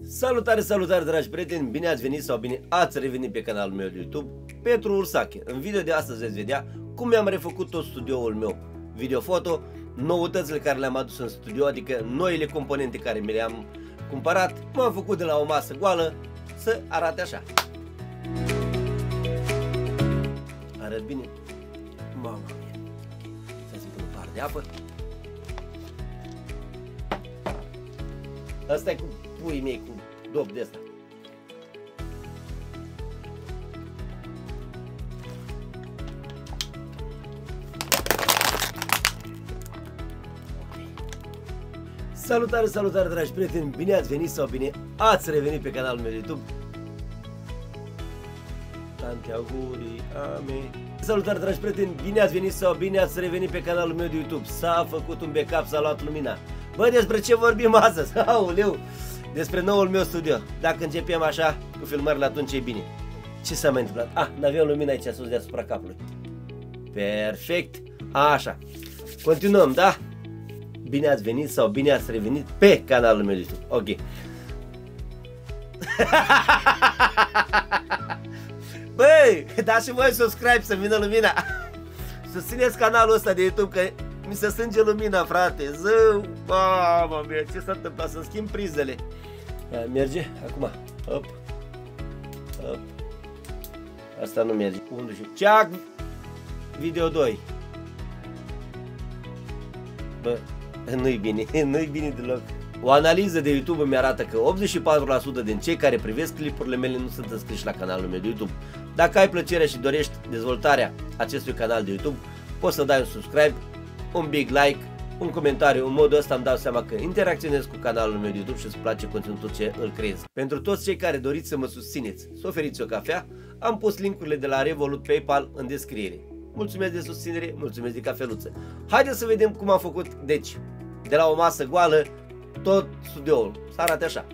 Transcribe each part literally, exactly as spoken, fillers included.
Salutare, salutare dragi prieteni, bine ați venit sau bine ați revenit pe canalul meu de YouTube, Petru Ursache. În video de astăzi veți vedea cum mi-am refăcut tot studioul meu video-foto, noutățile care le-am adus în studio, adică noile componente care mi le-am cumpărat. M-am făcut de la o masă goală să arate așa. Arăt bine? Mamă mia. Să-ți pun un par de apă. Asta e cu puii mei, cu dop de asta. Salutare, salutare dragi prieteni, bine ați venit sau bine ați revenit pe canalul meu de YouTube. Tante augurii, amen. Salutare dragi prieteni, bine ați venit sau bine ați revenit pe canalul meu de YouTube. S-a făcut un backup, s-a luat lumina. Bă, despre ce vorbim astăzi? Aoleu! Despre noul meu studio. Dacă începem așa cu filmările, atunci e bine. Ce s-a mai întâmplat? Ah, n-aveam lumina aici sus deasupra capului. Perfect. Așa. Continuăm, da? Bine ați venit sau bine ați revenit pe canalul meu de YouTube. Ok. Băi, dați și voi subscribe să vină lumina. Susțineți canalul ăsta de YouTube că mi se strânge lumina, frate. Zău, mamă mea, ce s-a întâmplat? Să-mi schimb prizele. Ia, merge? Acum. Hop. Hop. Asta nu merge. unu și... Ceac! Video doi. Bă, nu-i bine. Nu-i bine deloc. O analiză de YouTube mi arată că optzeci și patru la sută din cei care privesc clipurile mele nu sunt înscriși la canalul meu de YouTube. Dacă ai plăcerea și dorești dezvoltarea acestui canal de YouTube, poți să dai un subscribe, un big like, un comentariu. În modul ăsta îmi dau seama că interacționez cu canalul meu de YouTube și îți place conținutul ce îl creez. Pentru toți cei care doriți să mă susțineți, să oferiți o cafea, am pus linkurile de la Revolut, PayPal în descriere. Mulțumesc de susținere, mulțumesc de cafeluță. Haideți să vedem cum am făcut, deci, de la o masă goală, tot studioul. Să arate așa.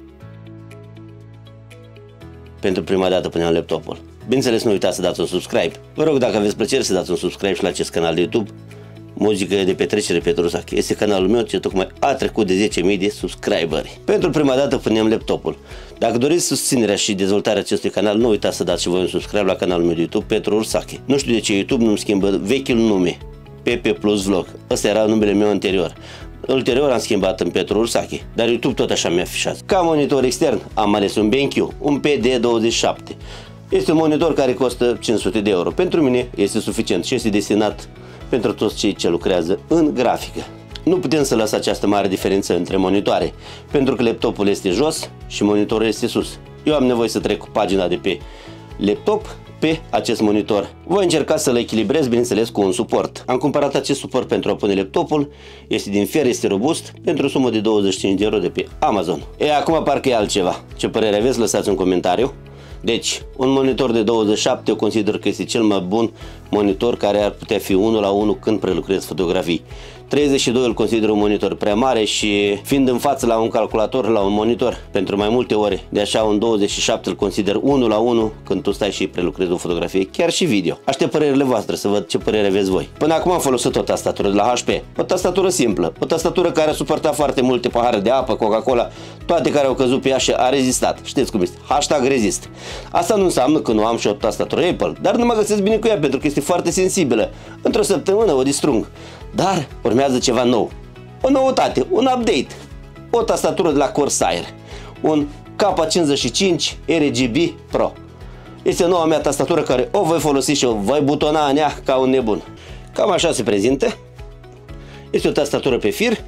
Pentru prima dată puneam laptopul. Bineînțeles, nu uitați să dați un subscribe. Vă rog, dacă aveți plăcere, să dați un subscribe și la acest canal de YouTube, Muzică de petrecere Petru Ursache. Este canalul meu ce tocmai a trecut de zece mii de subscriberi. Pentru prima dată punem laptopul. Dacă doriți susținerea și dezvoltarea acestui canal, nu uitați să dați și voi un subscribe la canalul meu de YouTube, Petru Ursache. Nu știu de ce YouTube nu-mi schimbă vechiul nume, P P Plus Vlog. Ăsta era numele meu anterior. Ulterior am schimbat în Petru Ursache, dar YouTube tot așa mi-a afișat. Ca monitor extern am ales un BenQ, un P D douăzeci și șapte. Este un monitor care costă cinci sute de euro. Pentru mine este suficient și este destinat pentru toți cei ce lucrează în grafică. Nu putem să lăsăm această mare diferență între monitoare, pentru că laptopul este jos și monitorul este sus. Eu am nevoie să trec cu pagina de pe laptop pe acest monitor. Voi încerca să-l echilibrez, bineînțeles, cu un suport. Am cumpărat acest suport pentru a pune laptopul, este din fier, este robust, pentru o sumă de douăzeci și cinci de euro de pe Amazon. E, acum parcă e altceva. Ce părere aveți? Lăsați un comentariu. Deci, un monitor de douăzeci și șapte eu consider că este cel mai bun monitor care ar putea fi unul la unul când prelucrez fotografii. treizeci și doi îl consider un monitor prea mare și fiind în față la un calculator, la un monitor pentru mai multe ore, de așa un douăzeci și șapte îl consider unul la unul când tu stai și prelucrezi o fotografie, chiar și video. Aștept părerile voastre să văd ce părere aveți voi. Până acum am folosit o tastatură de la H P, o tastatură simplă, o tastatură care a suportat foarte multe pahare de apă, Coca-Cola, toate care au căzut pe ea și a rezistat. Știți cum este? Hashtag rezist. Asta nu înseamnă că nu am și o tastatură Apple, dar nu mă găsesc bine cu ea pentru că este foarte sensibilă. Într-o săptămână o distrug. Dar urmează ceva nou. O noutate, un update. O tastatură de la Corsair. Un K cincizeci și cinci R G B Pro. Este noua mea tastatură care o voi folosi și o voi butona în ea ca un nebun. Cam așa se prezintă. Este o tastatură pe fir.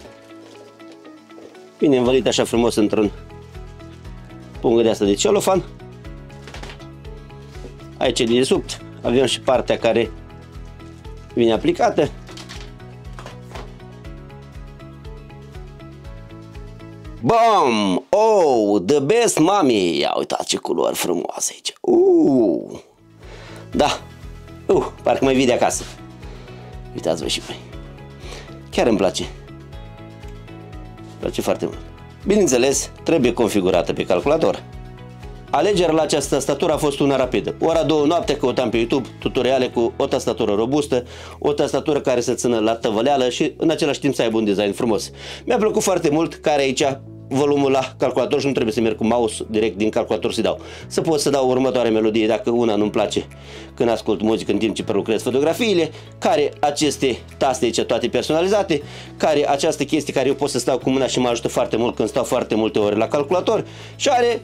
Bine învălită așa frumos într-un pungă de asta de celofan. Aici de desubt avem și partea care vine aplicată. Bam! Oh, the best, mami! Ia uitați ce culori frumoase aici. Uh. Da. Uh, parcă mai vii de acasă. Uitați-vă și voi. Chiar îmi place. Îmi place foarte mult. Bineînțeles, trebuie configurată pe calculator. Alegerea la această tastatură a fost una rapidă. Ora două noapte căutam pe YouTube tutoriale cu o tastatură robustă, o tastatură care să țină la tăvăleală și în același timp să aibă un design frumos. Mi-a plăcut foarte mult că are aici volumul la calculator și nu trebuie să merg cu mouse direct din calculator să dau. Să pot să dau următoarea melodie dacă una nu-mi place când ascult muzică în timp ce prelucrez fotografiile, care aceste taste aici toate personalizate, care această chestie care eu pot să stau cu mâna și mă ajută foarte mult când stau foarte multe ore la calculator și are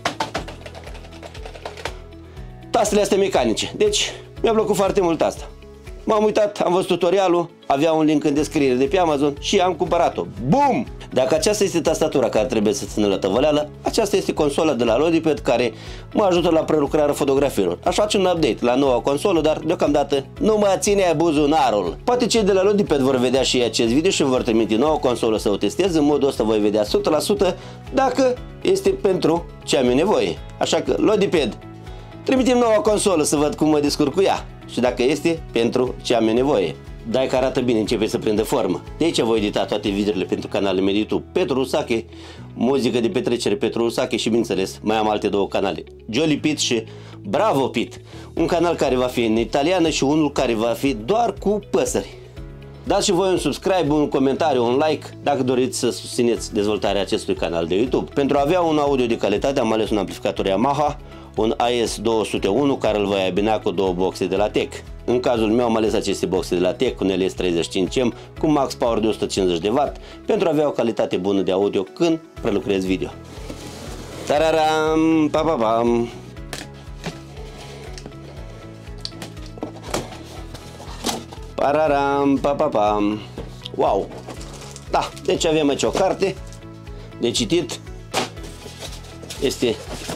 tastele astea mecanice. Deci mi-a plăcut foarte mult asta. M-am uitat, am văzut tutorialul, avea un link în descriere de pe Amazon și am cumpărat-o. Bum! Dacă aceasta este tastatura care trebuie să țină la tăvăleală, aceasta este consola de la Logipad care mă ajută la prelucrarea fotografiilor. Aș face un update la noua consolă, dar deocamdată nu mă ține buzunarul. Poate cei de la Logipad vor vedea și acest video și vor trimite noua consolă să o testez. În modul ăsta voi vedea o sută la sută dacă este pentru ce am eu nevoie. Așa că Logipad, trimitem noua consolă să văd cum mă descurc cu ea și dacă este pentru ce am eu nevoie. Dai că arată bine, începe să prindă formă. De aici voi edita toate videourile pentru canalele mele YouTube. Petru Rusache, muzică de petrecere Petru Rusache și bineînțeles mai am alte două canale, Jolly Pit și Bravo Pit. Un canal care va fi în italiană și unul care va fi doar cu păsări. Dați și voi un subscribe, un comentariu, un like dacă doriți să susțineți dezvoltarea acestui canal de YouTube. Pentru a avea un audio de calitate am ales un amplificator Yamaha, un A S două sute unu care îl voi abina cu două boxe de la Tech. În cazul meu am ales aceste boxe de la Tech cu un L S treizeci și cinci M cu max power de o sută cincizeci de watt pentru a avea o calitate bună de audio când prelucrez video. Tararam, pa pa pam. Pararam, pa pa pam. Wow. Da, deci avem aici o carte de citit. Este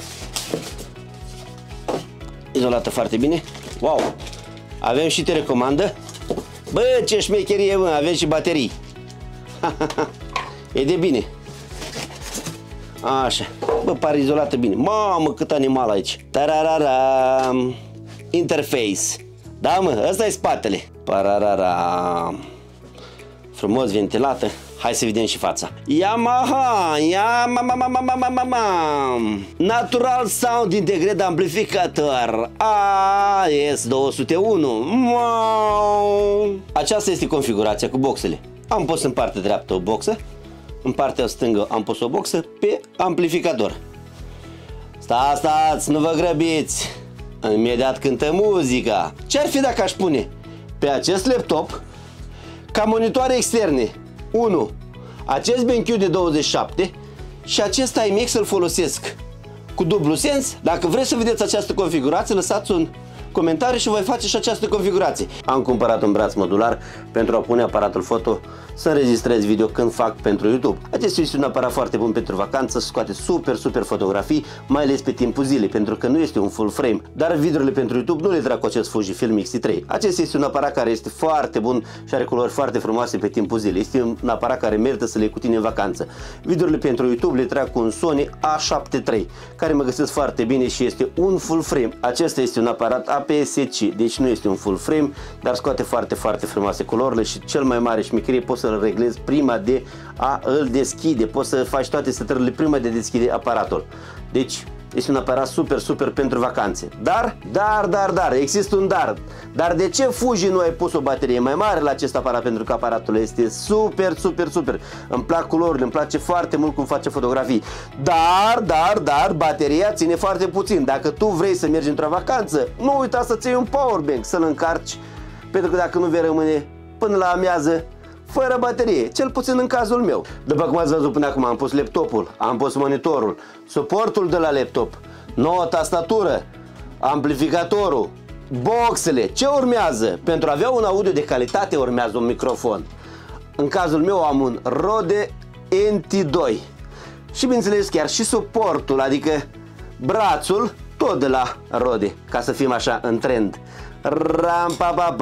izolată foarte bine. Wow! Avem și telecomandă. Bă, ce șmecherie, mă, avem și baterii. E de bine. Așa. Bă, pare izolată bine. Mamă, cât animal aici. Tarararam. Interface. Da, mă, ăsta e spatele. Parararam. Frumos ventilată. Hai să vedem și fața. Yamaha, Yamaha, Natural Sound Integrated Amplificator A S două sute unu. Wow. Aceasta este configurația cu boxele. Am pus în partea dreaptă o boxă, în partea stângă am pus o boxă pe amplificator. Stați, stați, nu vă grăbiți. Imediat cântă muzica. Ce-ar fi dacă aș pune pe acest laptop ca monitoare externe unu. Acest B N Q de douăzeci și șapte și acest I M X îl folosesc cu dublu sens. Dacă vreți să vedeți această configurație, lăsați un comentariu și voi face și această configurație. Am cumpărat un braț modular pentru a pune aparatul foto să înregistrez video când fac pentru YouTube. Acesta este un aparat foarte bun pentru vacanță, scoate super, super fotografii, mai ales pe timpul zilei, pentru că nu este un full frame, dar videourile pentru YouTube nu le trag cu acest Fujifilm X T trei. Acesta este un aparat care este foarte bun și are culori foarte frumoase pe timpul zilei. Este un aparat care merită să le iei cu tine în vacanță. Videourile pentru YouTube le trag cu un Sony A șapte trei, care mă găsesc foarte bine și este un full frame. Acesta este un aparat A P S C, deci nu este un full frame, dar scoate foarte, foarte frumoase culorile și cel mai mare șmecherie, poți să-l reglezi prima de a îl deschide, poți să faci toate setările prima de deschide aparatul. Deci este un aparat super, super pentru vacanțe. Dar, dar, dar, dar, există un dar. Dar de ce Fuji nu ai pus o baterie mai mare la acest aparat? Pentru că aparatul este super, super, super. Îmi plac culorile, îmi place foarte mult cum face fotografii. Dar, dar, dar, bateria ține foarte puțin. Dacă tu vrei să mergi într-o vacanță, nu uita să-ți iei un powerbank, să-l încarci. Pentru că dacă nu vei rămâne până la amiază fără baterie, cel puțin în cazul meu. După cum ați văzut până acum, am pus laptopul, am pus monitorul, suportul de la laptop, nouă tastatură, amplificatorul, boxele. Ce urmează? Pentru a avea un audio de calitate urmează un microfon. În cazul meu am un Rode N T doi și bineînțeles chiar și suportul, adică brațul, tot de la Rode, ca să fim așa în trend. Ram, pa, pa,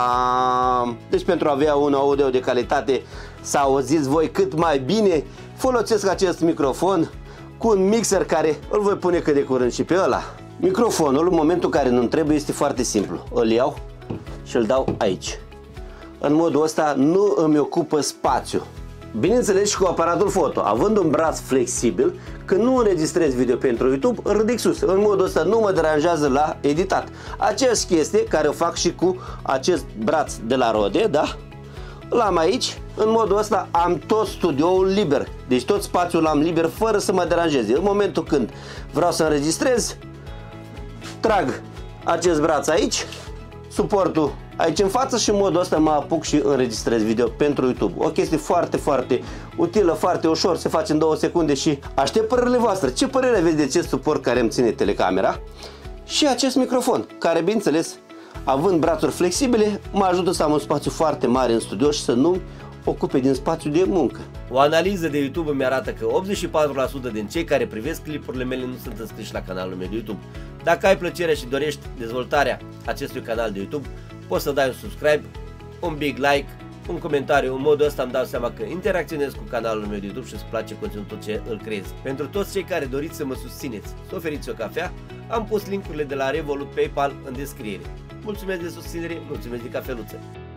pa. Deci pentru a avea un audio de calitate, să auziți voi cât mai bine, folosesc acest microfon cu un mixer care îl voi pune cât de curând și pe ăla. Microfonul, în momentul în care nu-mi trebuie, este foarte simplu. Îl iau și îl dau aici. În modul ăsta nu îmi ocupă spațiu. Bineînțeles și cu aparatul foto, având un braț flexibil, când nu înregistrez video pentru YouTube, îl ridic sus. În modul ăsta nu mă deranjează la editat. Aceeași chestie care o fac și cu acest braț de la Rode, da? l-am aici. În modul ăsta am tot studioul liber, deci tot spațiul l-am liber fără să mă deranjeze. În momentul când vreau să înregistrez, trag acest braț aici, suportul aici în față și în modul ăsta mă apuc și înregistrez video pentru YouTube. O chestie foarte, foarte utilă, foarte ușor, se face în două secunde și aștept părerile voastre. Ce părere aveți de acest suport care îmi ține telecamera? Și acest microfon, care, bineînțeles, având brațuri flexibile, mă ajută să am un spațiu foarte mare în studio și să nu ocupe din spațiu de muncă. O analiză de YouTube îmi arată că optzeci și patru la sută din cei care privesc clipurile mele nu sunt înscriși la canalul meu de YouTube. Dacă ai plăcerea și dorești dezvoltarea acestui canal de YouTube, poți să dai un subscribe, un big like, un comentariu. În modul ăsta îmi dau seama că interacționez cu canalul meu de YouTube și îți place conținutul ce îl creez. Pentru toți cei care doriți să mă susțineți, să oferiți o cafea, am pus linkurile de la Revolut, PayPal în descriere. Mulțumesc de susținere, mulțumesc de cafeluță!